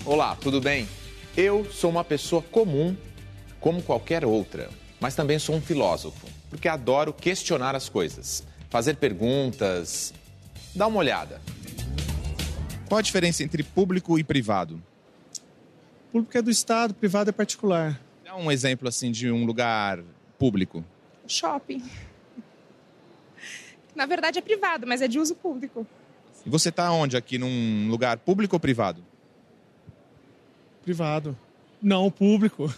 Olá, tudo bem? Eu sou uma pessoa comum, como qualquer outra, mas também sou um filósofo, porque adoro questionar as coisas, fazer perguntas, dar uma olhada. Qual a diferença entre público e privado? Público é do Estado, privado é particular. Dá um exemplo assim de um lugar público. Shopping. Na verdade é privado, mas é de uso público. E você está onde aqui? Num lugar público ou privado? Privado. Não, público.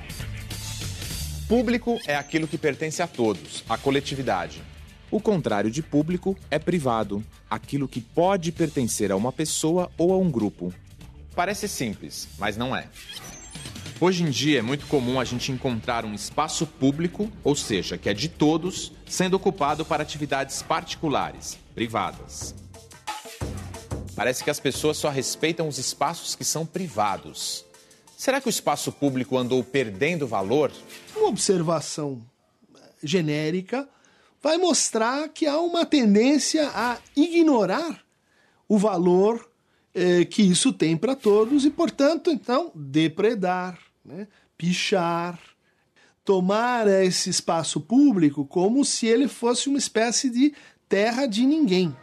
Público é aquilo que pertence a todos, à coletividade. O contrário de público é privado, aquilo que pode pertencer a uma pessoa ou a um grupo. Parece simples, mas não é. Hoje em dia é muito comum a gente encontrar um espaço público, ou seja, que é de todos, sendo ocupado para atividades particulares, privadas. Parece que as pessoas só respeitam os espaços que são privados. Será que o espaço público andou perdendo valor? Uma observação genérica vai mostrar que há uma tendência a ignorar o valor que isso tem para todos e, portanto, então, depredar, né? Pichar, tomar esse espaço público como se ele fosse uma espécie de terra de ninguém.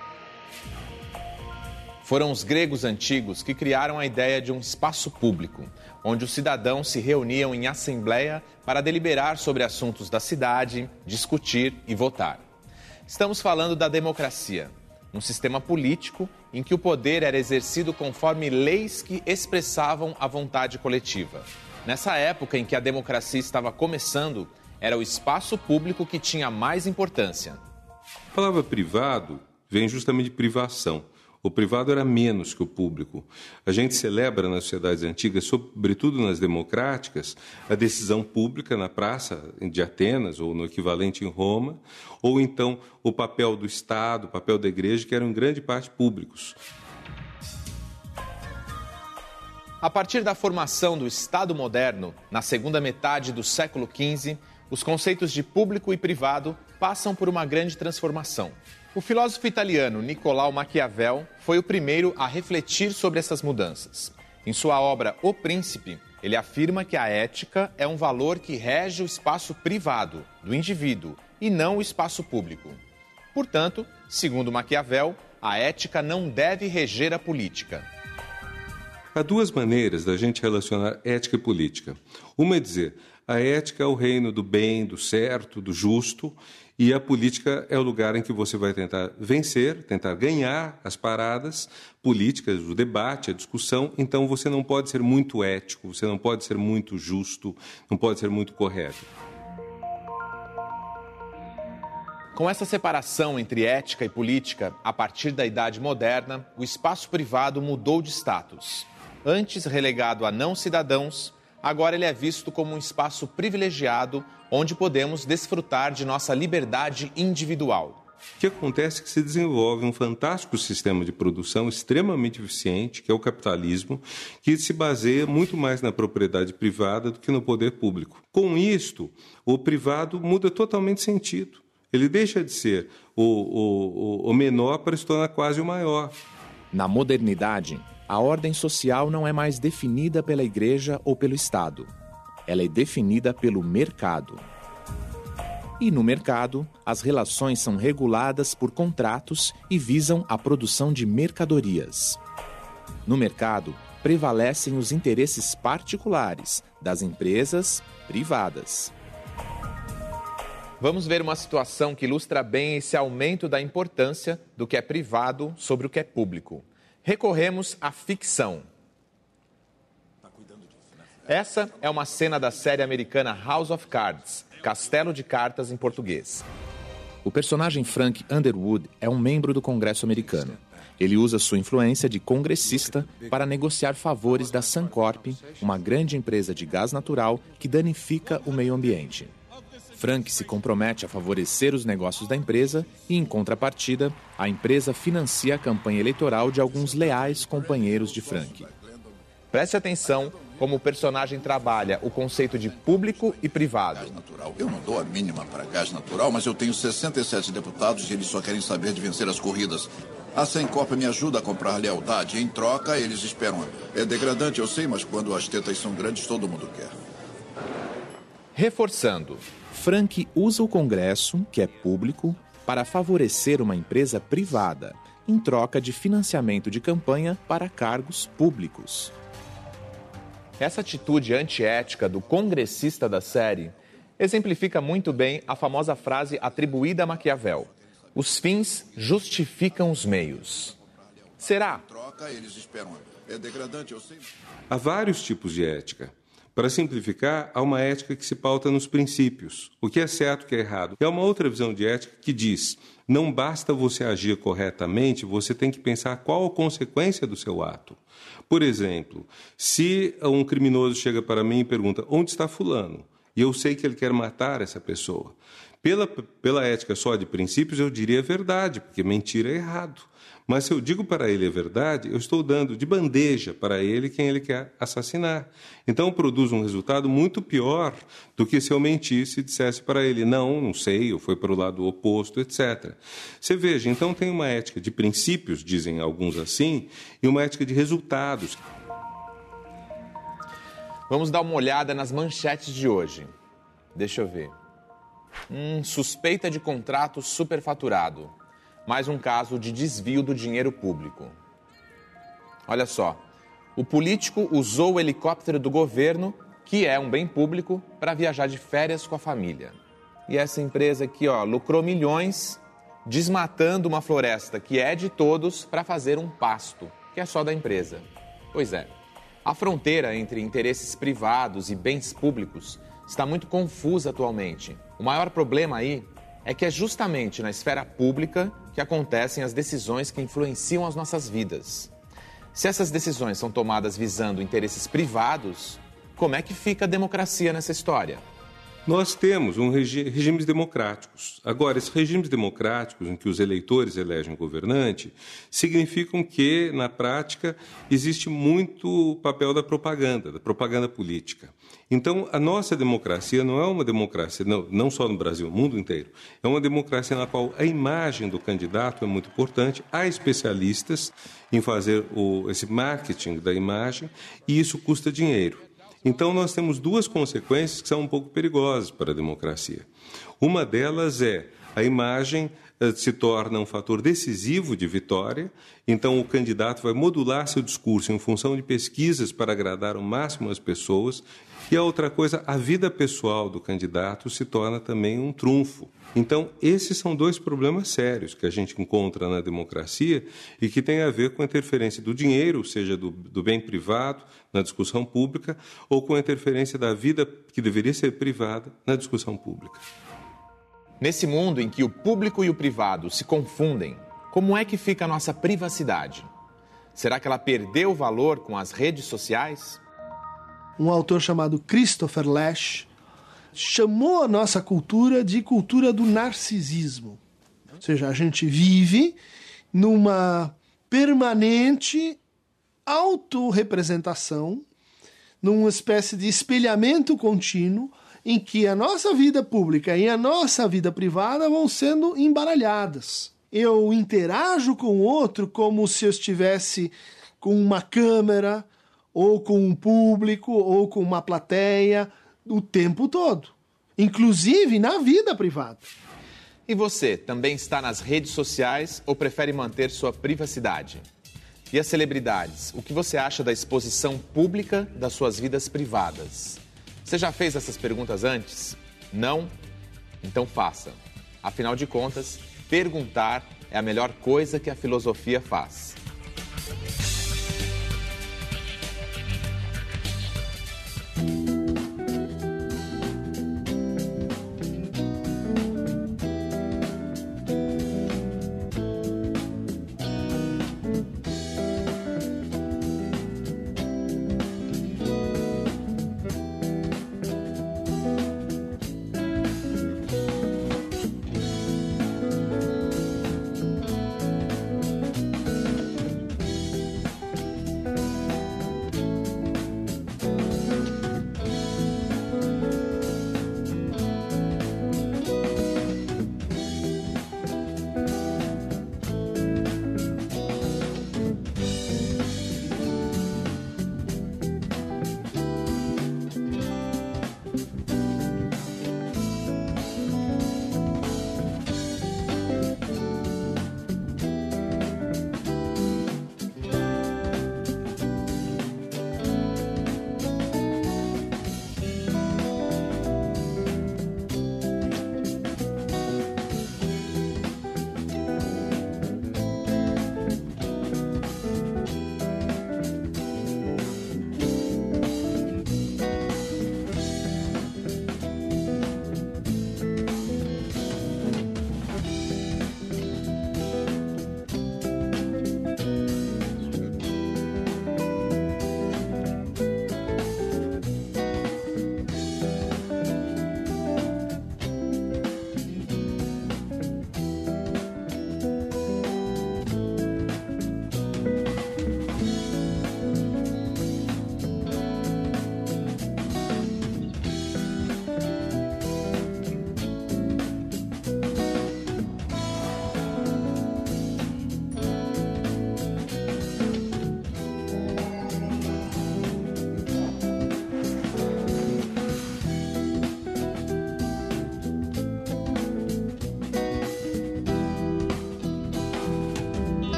Foram os gregos antigos que criaram a ideia de um espaço público, onde os cidadãos se reuniam em assembleia para deliberar sobre assuntos da cidade, discutir e votar. Estamos falando da democracia, um sistema político em que o poder era exercido conforme leis que expressavam a vontade coletiva. Nessa época em que a democracia estava começando, era o espaço público que tinha mais importância. A palavra privado vem justamente de privação. O privado era menos que o público. A gente celebra nas sociedades antigas, sobretudo nas democráticas, a decisão pública na praça de Atenas, ou no equivalente em Roma, ou então o papel do Estado, o papel da igreja, que eram em grande parte públicos. A partir da formação do Estado moderno, na segunda metade do século XV, os conceitos de público e privado passam por uma grande transformação. O filósofo italiano Niccolò Maquiavel foi o primeiro a refletir sobre essas mudanças. Em sua obra O Príncipe, ele afirma que a ética é um valor que rege o espaço privado do indivíduo e não o espaço público. Portanto, segundo Maquiavel, a ética não deve reger a política. Há duas maneiras da gente relacionar ética e política. Uma é dizer, a ética é o reino do bem, do certo, do justo, e a política é o lugar em que você vai tentar vencer, tentar ganhar as paradas políticas, o debate, a discussão. Então você não pode ser muito ético, você não pode ser muito justo, não pode ser muito correto. Com essa separação entre ética e política, a partir da Idade Moderna, o espaço privado mudou de status. Antes relegado a não-cidadãos, agora ele é visto como um espaço privilegiado onde podemos desfrutar de nossa liberdade individual. O que acontece é que se desenvolve um fantástico sistema de produção extremamente eficiente, que é o capitalismo, que se baseia muito mais na propriedade privada do que no poder público. Com isto, o privado muda totalmente sentido. Ele deixa de ser o menor para se tornar quase o maior. Na modernidade, a ordem social não é mais definida pela igreja ou pelo Estado. Ela é definida pelo mercado. E no mercado, as relações são reguladas por contratos e visam a produção de mercadorias. No mercado, prevalecem os interesses particulares das empresas privadas. Vamos ver uma situação que ilustra bem esse aumento da importância do que é privado sobre o que é público. Recorremos à ficção. Essa é uma cena da série americana House of Cards, Castelo de Cartas em português. O personagem Frank Underwood é um membro do Congresso americano. Ele usa sua influência de congressista para negociar favores da Suncorp, uma grande empresa de gás natural que danifica o meio ambiente. Frank se compromete a favorecer os negócios da empresa e, em contrapartida, a empresa financia a campanha eleitoral de alguns leais companheiros de Frank. Preste atenção como o personagem trabalha o conceito de público e privado. Gás natural. Eu não dou a mínima para gás natural, mas eu tenho 67 deputados e eles só querem saber de vencer as corridas. A Sencopa me ajuda a comprar lealdade. Em troca, eles esperam. É degradante, eu sei, mas quando as tetas são grandes, todo mundo quer. Reforçando. Frank usa o Congresso, que é público, para favorecer uma empresa privada, em troca de financiamento de campanha para cargos públicos. Essa atitude antiética do congressista da série exemplifica muito bem a famosa frase atribuída a Maquiavel: os fins justificam os meios. Será? Em troca, eles esperam. É degradante, eu sei. Há vários tipos de ética. Para simplificar, há uma ética que se pauta nos princípios, o que é certo e o que é errado. E há uma outra visão de ética que diz: não basta você agir corretamente, você tem que pensar qual a consequência do seu ato. Por exemplo, se um criminoso chega para mim e pergunta: onde está fulano? E eu sei que ele quer matar essa pessoa. Pela ética só de princípios, eu diria a verdade, porque mentira é errado. Mas se eu digo para ele a verdade, eu estou dando de bandeja para ele quem ele quer assassinar. Então, produz um resultado muito pior do que se eu mentisse e dissesse para ele: não sei, eu fui para o lado oposto, etc. Você veja, então tem uma ética de princípios, dizem alguns assim, e uma ética de resultados. Vamos dar uma olhada nas manchetes de hoje. Deixa eu ver. Suspeita de contrato superfaturado. Mais um caso de desvio do dinheiro público. Olha só, o político usou o helicóptero do governo, que é um bem público, para viajar de férias com a família. E essa empresa aqui, lucrou milhões desmatando uma floresta que é de todos para fazer um pasto, que é só da empresa. Pois é, a fronteira entre interesses privados e bens públicos está muito confusa atualmente. O maior problema aí é que é justamente na esfera pública que acontecem as decisões que influenciam as nossas vidas. Se essas decisões são tomadas visando interesses privados, como é que fica a democracia nessa história? Nós temos regimes democráticos. Agora, esses regimes democráticos em que os eleitores elegem o governante significam que, na prática, existe muito papel da propaganda política. Então, a nossa democracia não é uma democracia, não só no Brasil, no mundo inteiro, é uma democracia na qual a imagem do candidato é muito importante, há especialistas em fazer esse marketing da imagem e isso custa dinheiro. Então, nós temos duas consequências que são um pouco perigosas para a democracia. Uma delas é a imagem se torna um fator decisivo de vitória, então o candidato vai modular seu discurso em função de pesquisas para agradar ao máximo as pessoas. E a outra coisa, a vida pessoal do candidato se torna também um trunfo. Então, esses são dois problemas sérios que a gente encontra na democracia e que tem a ver com a interferência do dinheiro, seja do bem privado, na discussão pública, ou com a interferência da vida que deveria ser privada na discussão pública. Nesse mundo em que o público e o privado se confundem, como é que fica a nossa privacidade? Será que ela perdeu valor com as redes sociais? Um autor chamado Christopher Lasch chamou a nossa cultura de cultura do narcisismo. Ou seja, a gente vive numa permanente autorrepresentação, numa espécie de espelhamento contínuo em que a nossa vida pública e a nossa vida privada vão sendo embaralhadas. Eu interajo com o outro como se eu estivesse com uma câmera, ou com um público, ou com uma plateia, o tempo todo. Inclusive na vida privada. E você, também está nas redes sociais ou prefere manter sua privacidade? E as celebridades, o que você acha da exposição pública das suas vidas privadas? Você já fez essas perguntas antes? Não? Então faça. Afinal de contas, perguntar é a melhor coisa que a filosofia faz.